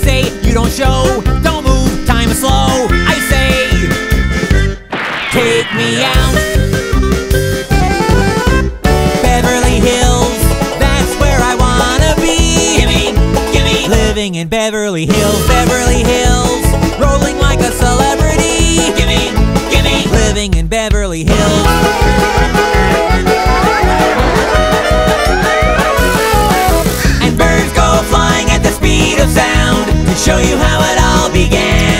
say you don't show, don't move, time is slow. I say, take me out. Beverly Hills, that's where I wanna be. Gimme, living in Beverly Hills, Beverly Hills, rolling like a celebrity. Gimme, living in Beverly Hills. And birds go flying at the speed of sound to show you how it all began.